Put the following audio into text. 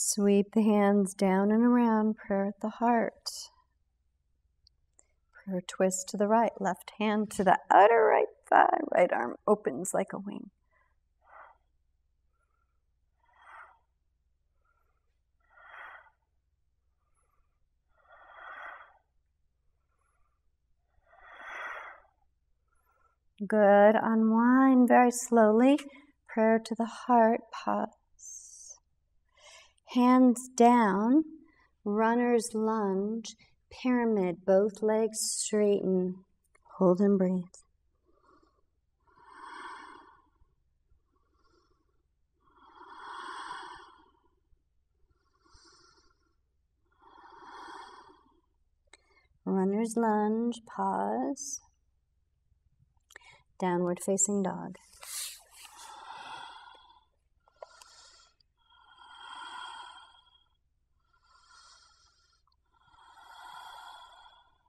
Sweep the hands down and around, prayer at the heart. Prayer twist to the right, left hand to the outer right thigh, right arm opens like a wing. Good. Unwind very slowly. Prayer to the heart. Pause. Hands down. Runner's lunge. Pyramid. Both legs straighten. Hold and breathe. Runner's lunge. Pause. Downward facing dog.